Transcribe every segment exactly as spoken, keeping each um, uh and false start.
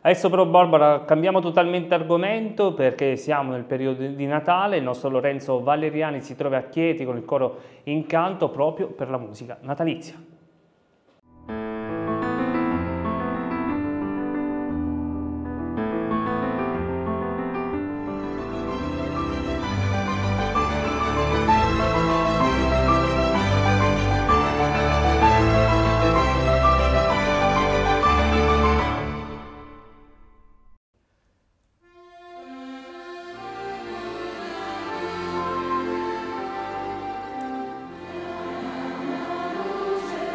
Adesso però Barbara cambiamo totalmente argomento perché siamo nel periodo di Natale, il nostro Lorenzo Valeriani si trova a Chieti con il coro Incanto proprio per la musica natalizia. Luce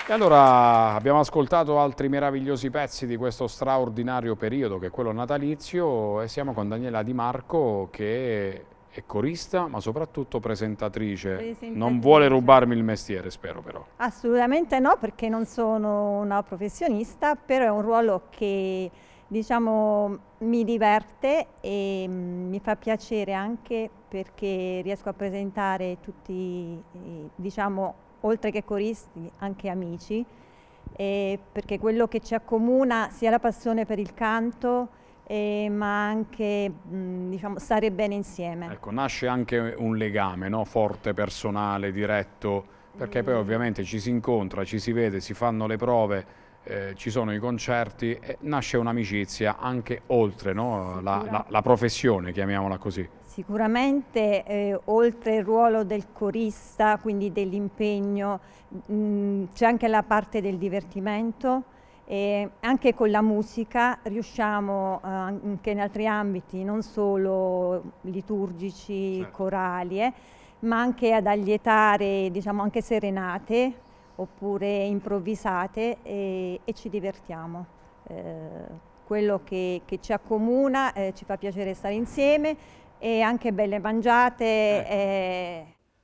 E allora abbiamo ascoltato altri meravigliosi pezzi di questo straordinario periodo che è quello natalizio e siamo con Daniela Di Marco che è corista ma soprattutto presentatrice. presentatrice. Non vuole rubarmi il mestiere, spero però. Assolutamente no, perché non sono una professionista, però è un ruolo che diciamo mi diverte e mm, mi fa piacere anche perché riesco a presentare tutti, eh, diciamo, oltre che coristi, anche amici, eh, perché quello che ci accomuna sia la passione per il canto, eh, ma anche mh, diciamo, stare bene insieme. Ecco, nasce anche un legame, no? Forte, personale, diretto, perché poi ovviamente ci si incontra, ci si vede, si fanno le prove, eh, ci sono i concerti e nasce un'amicizia anche oltre, no? la, la, la professione, chiamiamola così. Sicuramente eh, oltre il ruolo del corista, quindi dell'impegno, c'è anche la parte del divertimento e anche con la musica riusciamo eh, anche in altri ambiti, non solo liturgici, Certo. corali, eh, ma anche ad allietare diciamo anche serenate oppure improvvisate e, e ci divertiamo. Eh, quello che, che ci accomuna, eh, ci fa piacere stare insieme e anche belle mangiate. Ecco. Eh.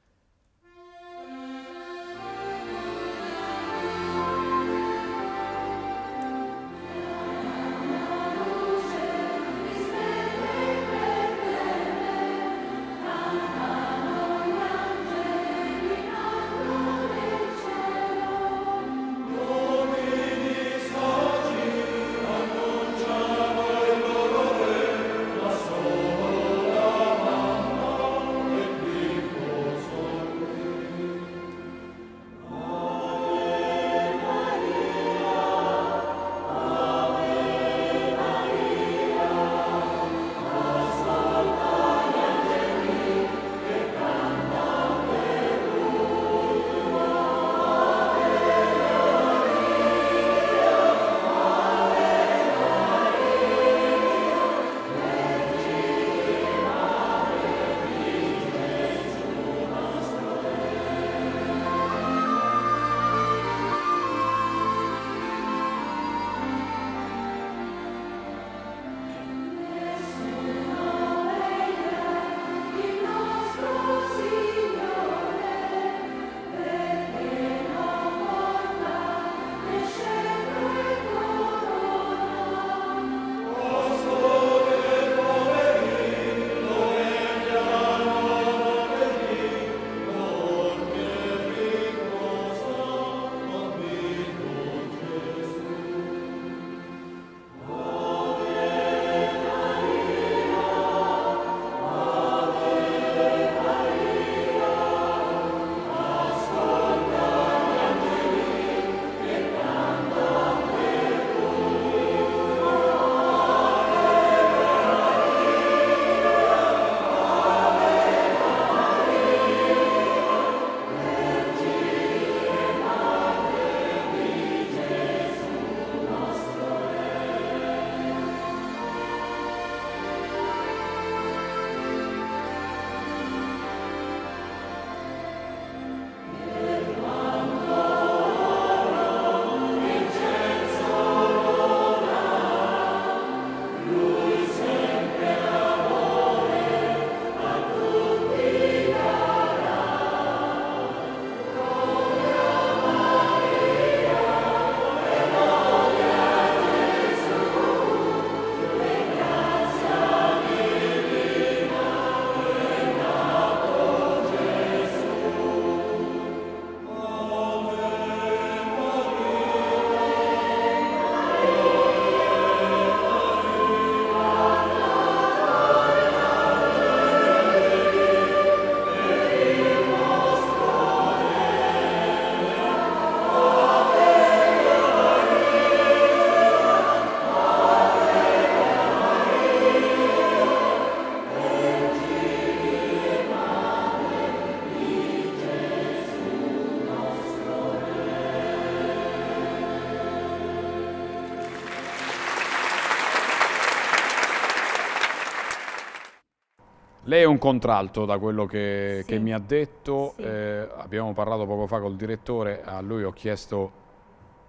Lei è un contralto da quello che, Sì. che mi ha detto, Sì. eh, abbiamo parlato poco fa col direttore, a lui ho chiesto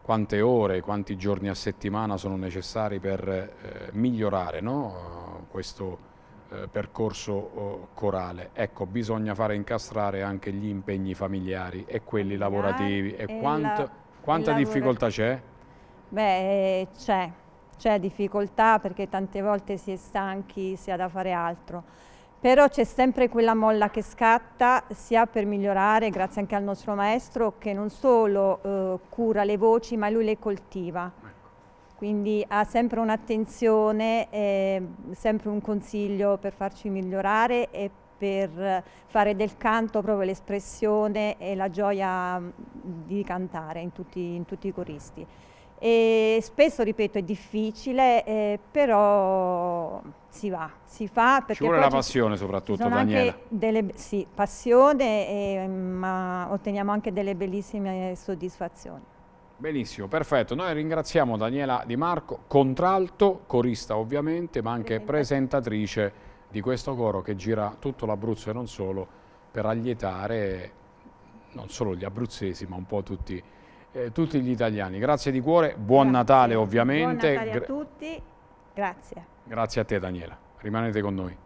quante ore, quanti giorni a settimana sono necessari per eh, migliorare, no? questo eh, percorso oh, corale. Ecco, bisogna fare incastrare anche gli impegni familiari e quelli lavorativi. E, e quant, la, quanta difficoltà c'è? Beh, c'è, c'è difficoltà perché tante volte si è stanchi, si ha da fare altro. Però c'è sempre quella molla che scatta, sia per migliorare, grazie anche al nostro maestro, che non solo eh, cura le voci, ma lui le coltiva. Quindi ha sempre un'attenzione, eh, sempre un consiglio per farci migliorare e per fare del canto proprio l'espressione e la gioia di cantare in tutti, in tutti i coristi. E spesso, ripeto, è difficile, eh, però si va, si fa. Perché ci vuole la passione soprattutto, ci sono Daniela. Anche delle, sì, passione, eh, ma otteniamo anche delle bellissime soddisfazioni. Benissimo, perfetto. Noi ringraziamo Daniela Di Marco, contralto, corista ovviamente, ma anche presentatrice di questo coro che gira tutto l'Abruzzo e non solo, per allietare non solo gli abruzzesi, ma un po' tutti Eh, tutti gli italiani. Grazie di cuore, buon Grazie. Natale ovviamente. Buon Natale a tutti, grazie. Grazie a te Daniela, rimanete con noi.